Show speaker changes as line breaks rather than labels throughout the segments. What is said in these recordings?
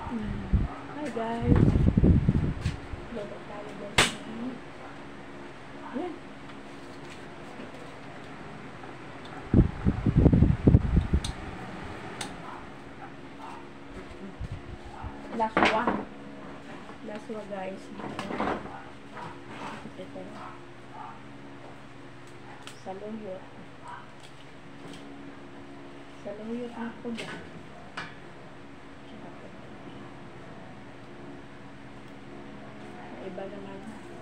Hi guys. Lodo tayo guys. Yan. Laswa. Laswa guys. Ito. Saluyot. Saluyot na po ba? Iba naman.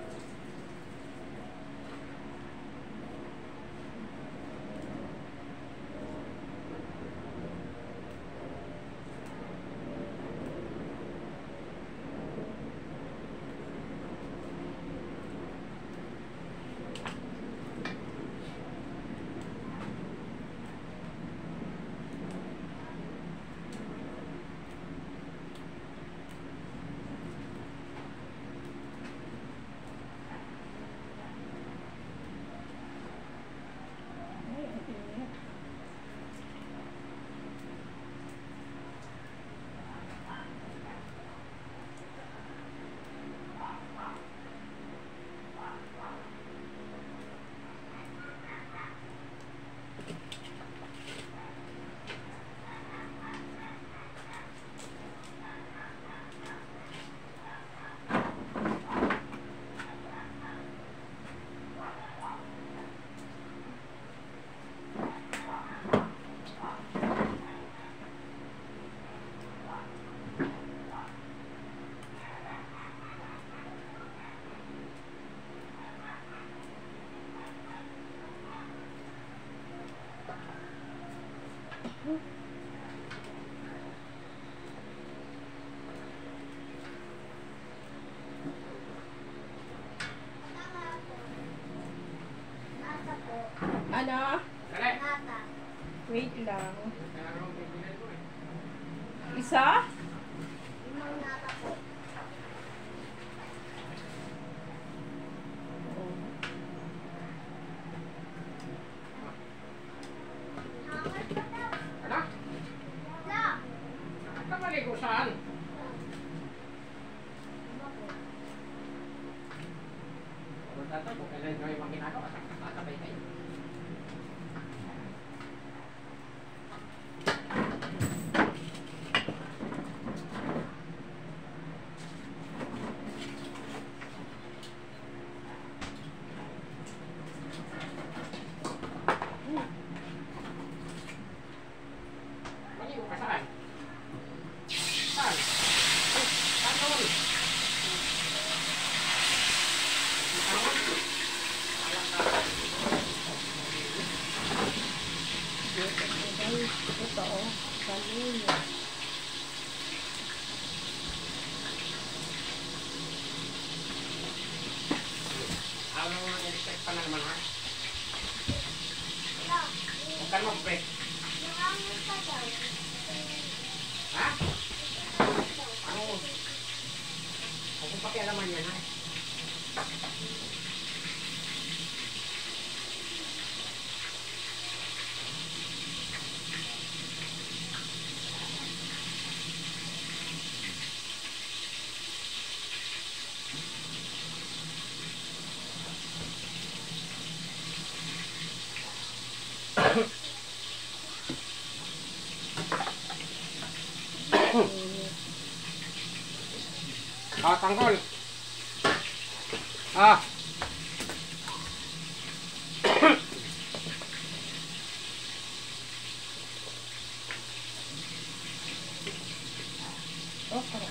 Ano? Wait lang. Isa?
Saan? Dapat kung kailan kayo makinagawa, tatapay kayo. Maligo ka saan? Saan? Saan doon?
Ito oh. Saluyot.
Ano naman i-respect pa na naman ha? Huwag ka mag-break. Ha? Ano? Huwag kong pakialaman yan ha? Tanggol.
Okay.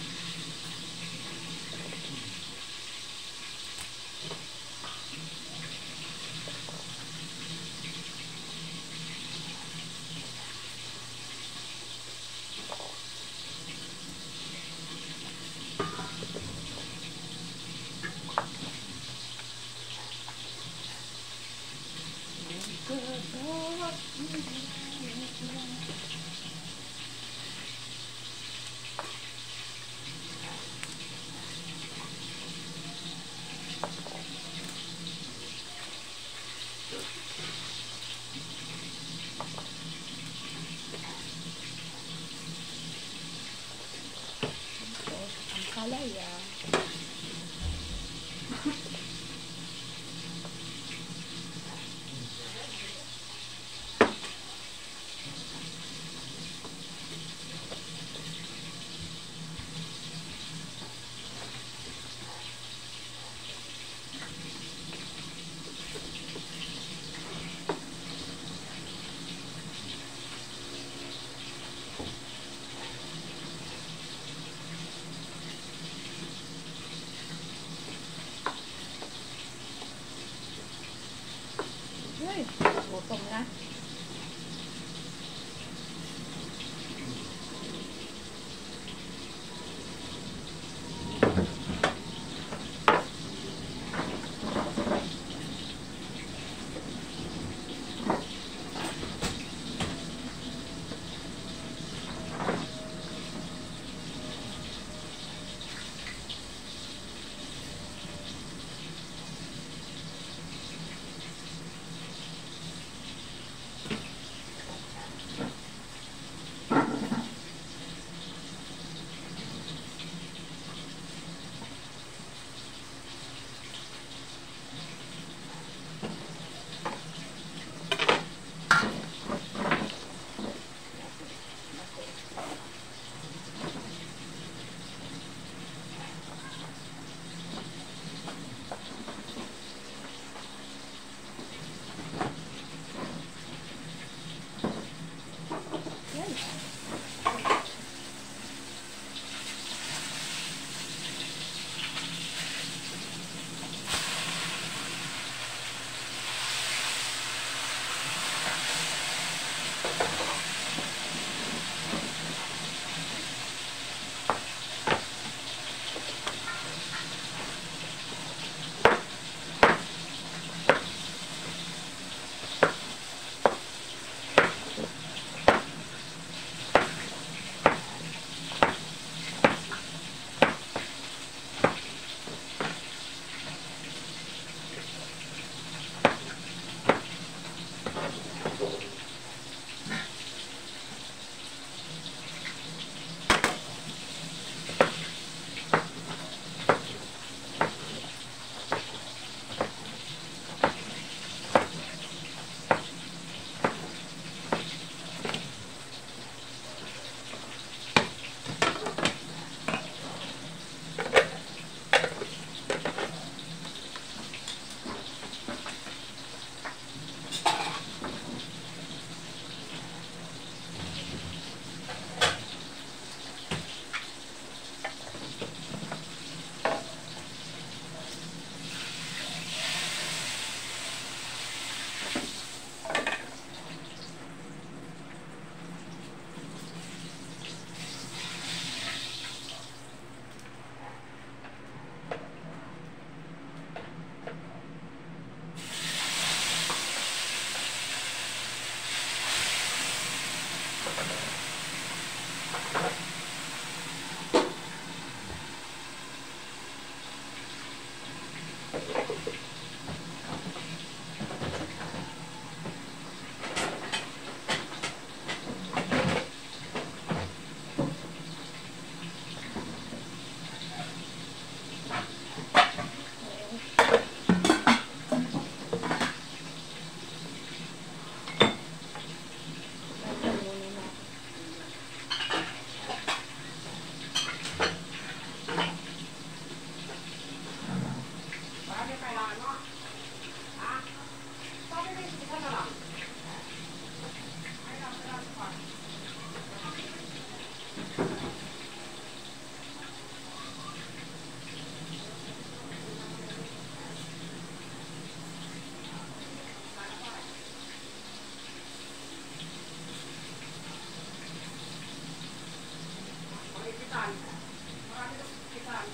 Magigitan. Marami ng magigitan.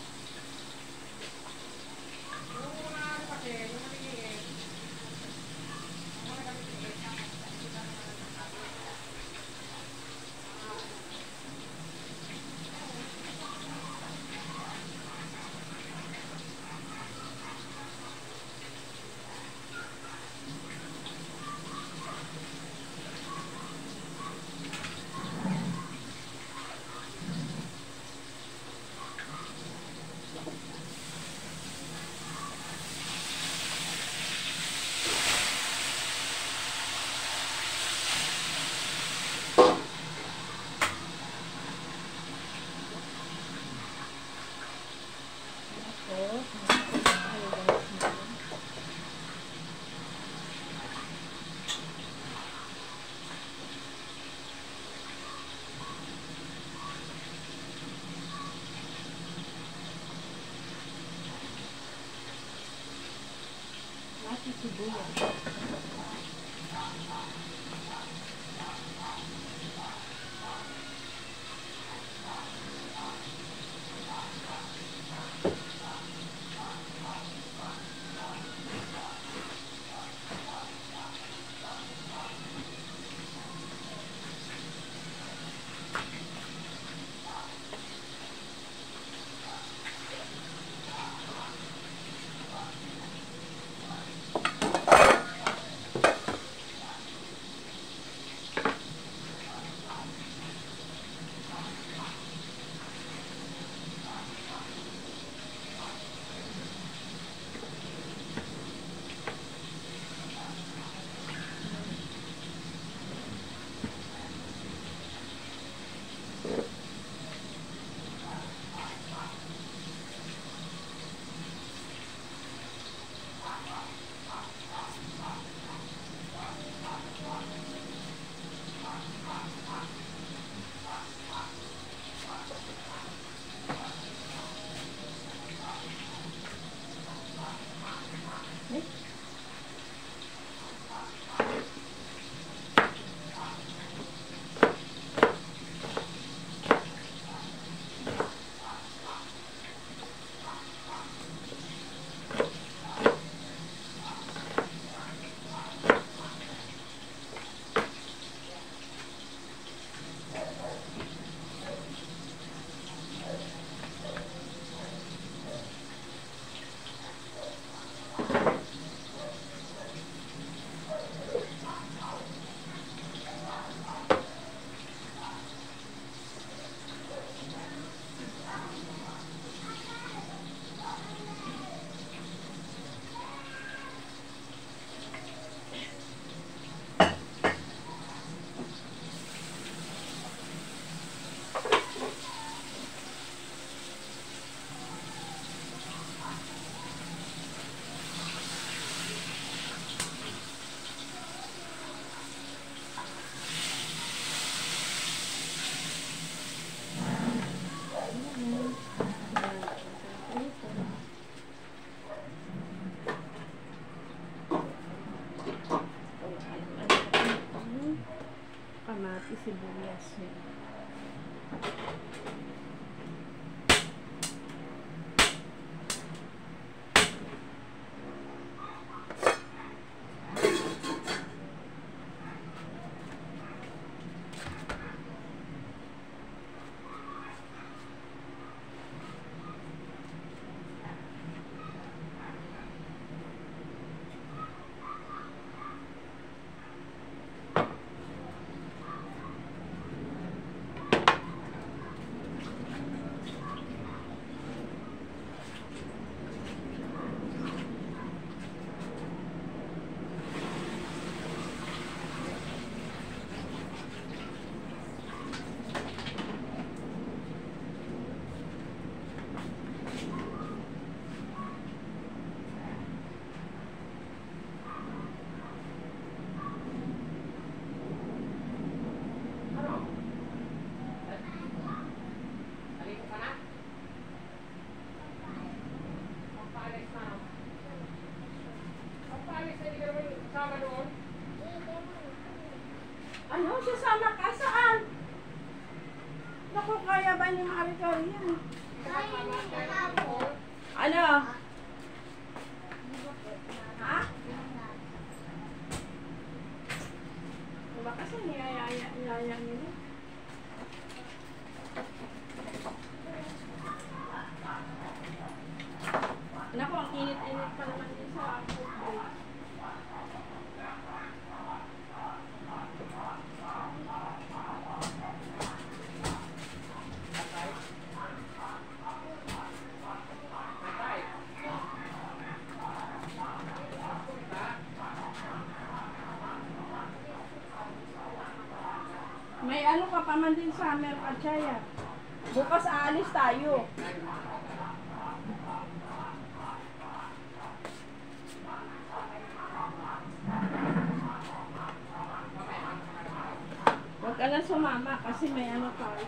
Yung mga ano kasi, yung maliliit. Yung mga maliliit.
Tapos, ay, guys, meron. Lati sibuyas.
kaya ba ni Maricar yan? Ano? Ha? Diba kasi niyaya nila? Naku, ang init-init pa naman din sa food break. May ano ka pa man din summer Achaya. Bukas aalis tayo. Huwag ka lang sumama kasi may ano tayo.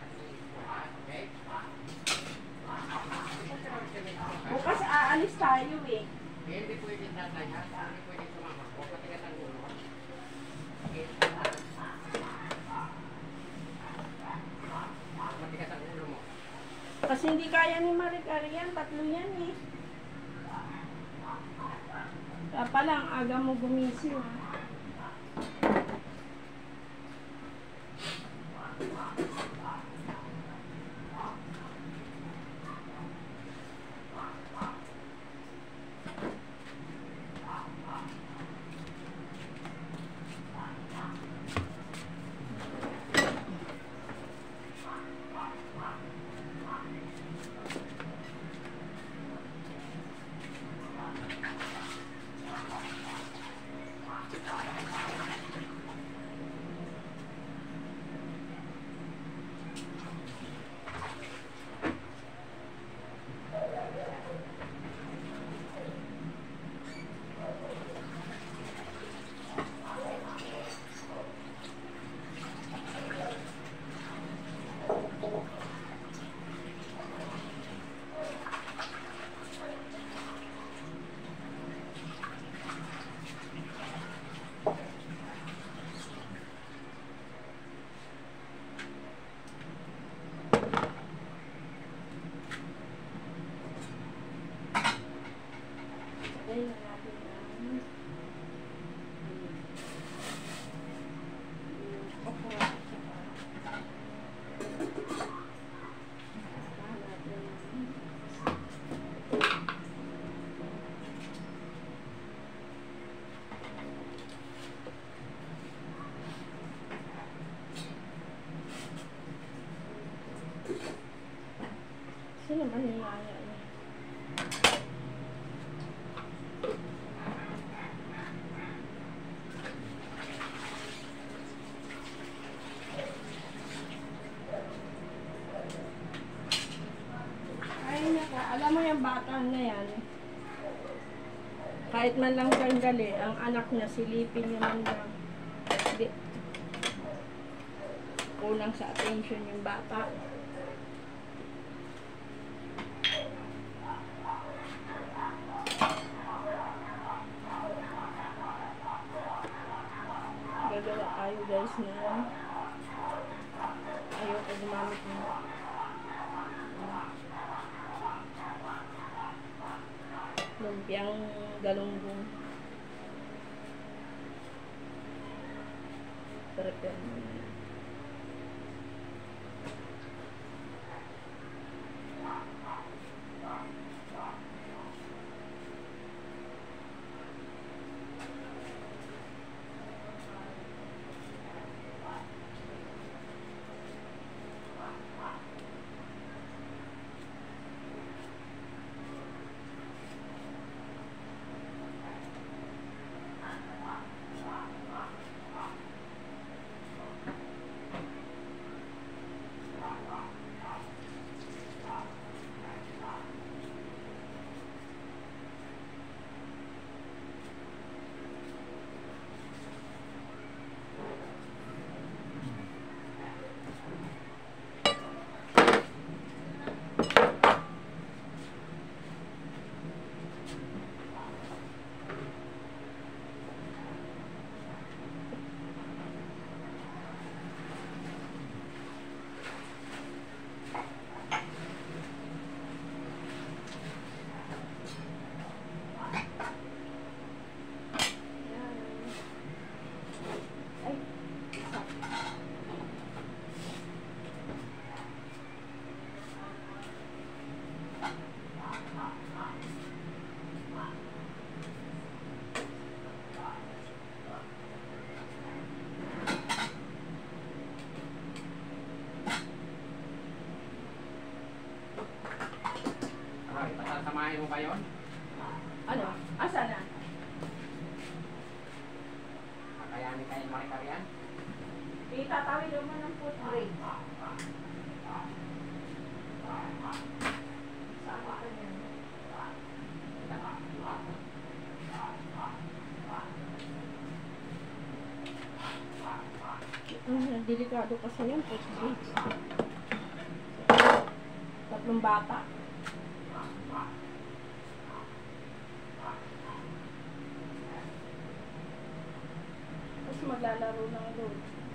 Bukas aalis tayo eh.
Hindi pwede tatay ha. Hindi pwede sumama. Huwag patigas ang ulo. Matigas ang ulo mo.
Kasi hindi kaya ni Maricar yan. Tatlo yan eh. Kaya pala ang aga mo gumising ha. Ayun na natin ang okra at saka natin sino ba niyaya niya? Alam mo yung bata na yan, kahit man lang sandali, ang anak niya silipin niya man lang. Hindi. Kulang sa attention yung bata. Gagawa tayo guys na ayoko gumamit ng lumpiang galunggong. Prepare mo na.
Sasamahin mo kayo?
Ano? Asa na?
Kakayanin kayo Maricar yan?
Itatawid naman ng footbridge. Sama ka niyan. Delikado kasi yan, footbridge. Tatlong bata. Tapos maglalaro ng doon.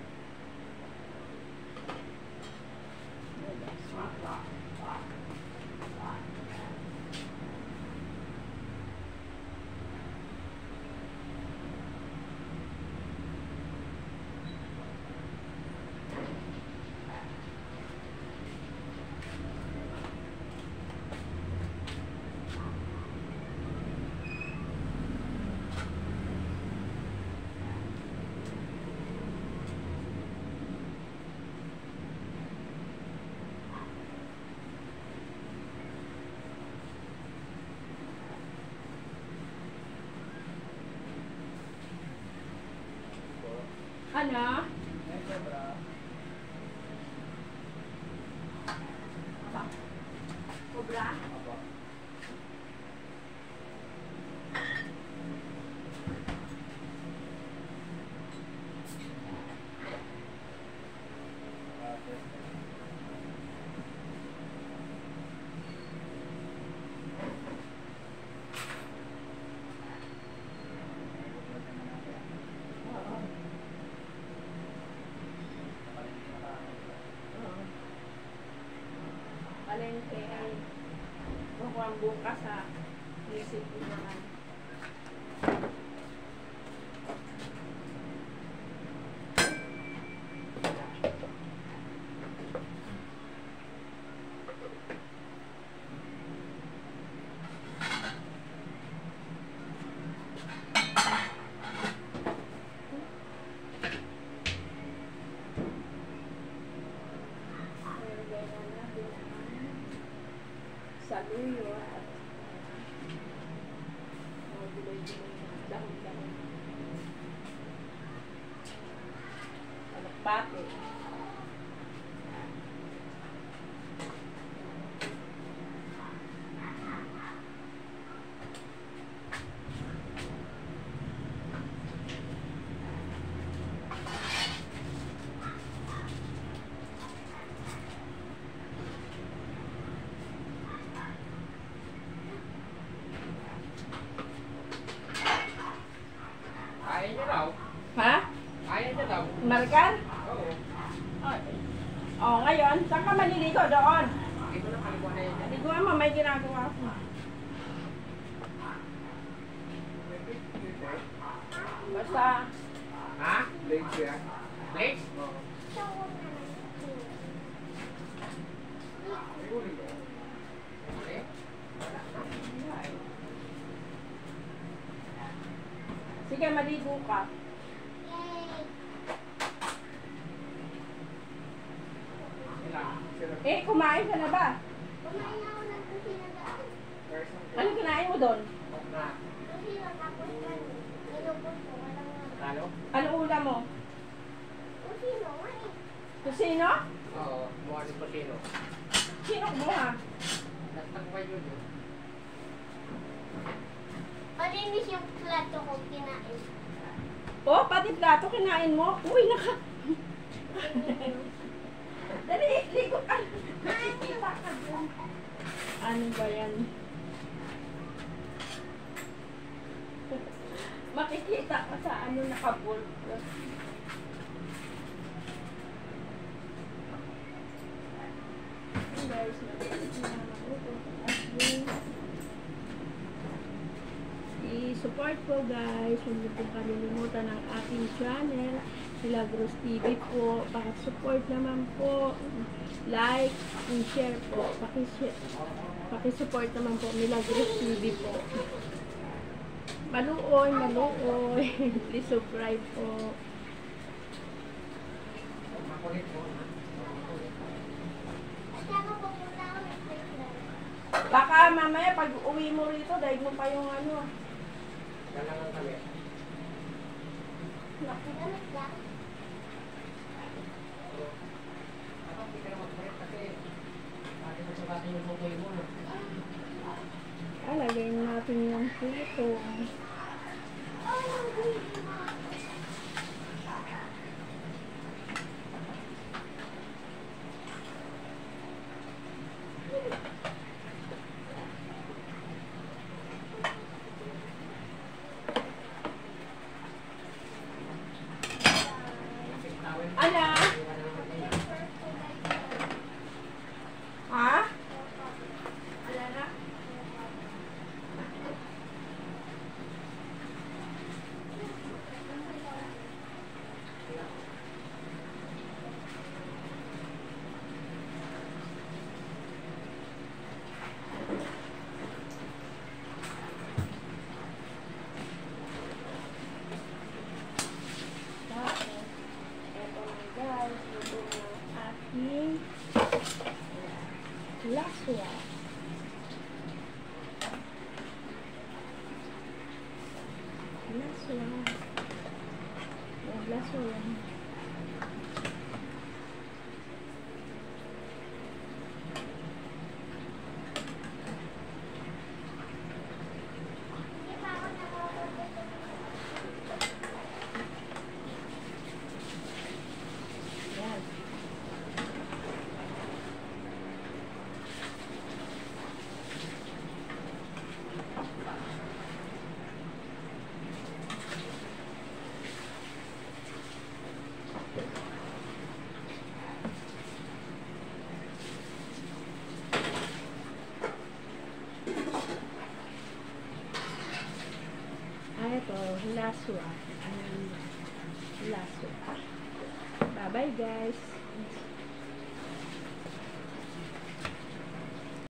Ano? Cobra? Palengke ay bukuang bukas sa isip ko naman. Saluyo at mga gulay-gulay na dahon-dahon. Alakbate.
Kaya niyo daw.
Ha?
Kaya niyo daw.
Maricar?
Oo.
Oh, ngayon, saan ka maliligo? Doon.
Ito na kalikuan na yan.
Liguan mo, may ginagawa ko. Basta,
Ha? Blades yan. Blades? Oo. Okay.
sige, maligo ka.
Ilang?
Eh, kumain ka na ba?
Kumain ako ng kusina daan.
Ano kinain mo doon?
Na.
Kusina tapos nilubos ko. Walang
Lalo?
Ano ulam mo?
kusino nga eh.
Kusino?
Oo. Mukha ni Pasino.
Sino kumuha?
Nagtagpay yun yun.
Malinis yung plato ko kinain.
Oh, pati plato kinain mo? Uy, naka... Dali, ligo ka. Nakikita ka dyan. Ano ba yan? Makikita ka sa ano nakabulb. Guys, i-support po guys. Huwag niyo po kalilimutan ang ating channel, Milagros TV po. Pakisupport naman po. Like and share po. Pakisupport naman po, Milagros TV po. Maluoy, maluoy. Please subscribe po.
Makulit mo.
At saka pupunta ako ng playground.
Baka mamaya pag uwi mo rito, dahil mo pa yung ano.
Galangan kami.
Ganun lang.
Ako, hindi ka na mag-break kasi bakit nagsukatin yung bukoy mo.
Lagay natin yung pito. Ala? Ha? Ala na? Laswa. Laswa. Laswa yan. Yan. Ito, laswa. Laswa. Bye-bye, guys.